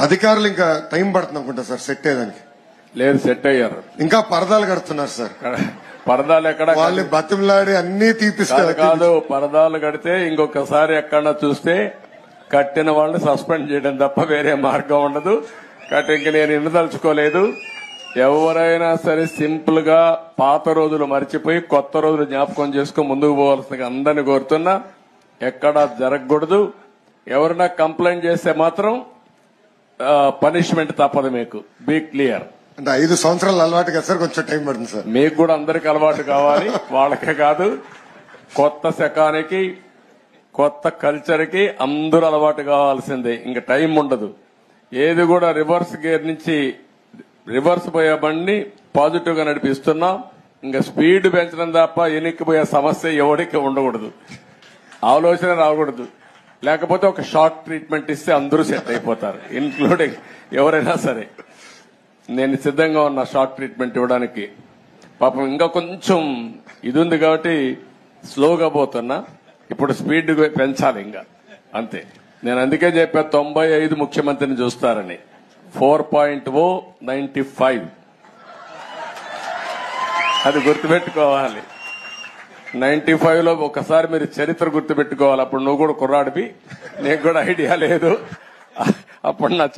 అధికారులు ఇంకా టైం పడుతుంది అనుకుంటా సార్ సెట్ అయ్యేదానికి. లేదు, సెట్ అయ్యారు. ఇంకా పరదాలు కడుతున్నారు సార్. పరదాలు ఎక్కడ? వాళ్ళు బతిమలాడి అన్ని తీపిస్తారు. కాదు, పరదాలు కడితే ఇంకొకసారి ఎక్కడన్నా చూస్తే కట్టిన వాళ్ళని సస్పెండ్ చేయడం తప్ప వేరే మార్గం ఉండదు. కాబట్టి ఇంక నేను ఎన్నదలుచుకోలేదు. ఎవరైనా సరే సింపుల్ గా పాత రోజులు మర్చిపోయి కొత్త రోజులు జ్ఞాపకం చేసుకుని ముందుకు పోవాల్సిందిగా అందరినీ కోరుతున్నా. ఎక్కడా జరగకూడదు. ఎవరైనా కంప్లైంట్ చేస్తే మాత్రం పనిష్మెంట్ తప్పదు. మీకు బీ క్లియర్. అంటే 5 సంవత్సరాలు అలవాటు కదా సార్, కొంచెం టైం పడుతుంది సార్. మీకు కూడా అందరికి అలవాటు కావాలి, వాళ్ళకే కాదు. కొత్త శకానికి కొత్త కల్చర్ కి అందరూ అలవాటు కావాల్సిందే. ఇంకా టైం ఉండదు. ఏది కూడా రివర్స్ గేర్ నుంచి రివర్స్ పోయే బండి పాజిటివ్ గా నడిపిస్తున్నాం. ఇంకా స్పీడ్ పెంచడం తప్ప ఎనిక్కిపోయే సమస్య ఎవరికి ఉండకూడదు. ఆలోచన రాకూడదు. లేకపోతే ఒక షార్ట్ ట్రీట్మెంట్ ఇస్తే అందరూ సెట్ అయిపోతారు, ఇన్క్లూడింగ్ ఎవరైనా సరే. నేను సిద్ధంగా ఉన్నా షార్ట్ ట్రీట్మెంట్ ఇవ్వడానికి. పాపం ఇంకా కొంచెం ఇది ఉంది కాబట్టి స్లోగా పోతున్నా. ఇప్పుడు స్పీడ్ పెంచాలి ఇంకా, అంతే. నేను అందుకే చెప్పా 95 ముఖ్యమంత్రిని చూస్తారని. 4.0 95 అది గుర్తుపెట్టుకోవాలి. 95 లో ఒకసారి మీరు చరిత్ర గుర్తుపెట్టుకోవాలి. అప్పుడు నువ్వు కూడా కుర్రాడివి, నీకు కూడా ఐడియా లేదు. అప్పుడు నా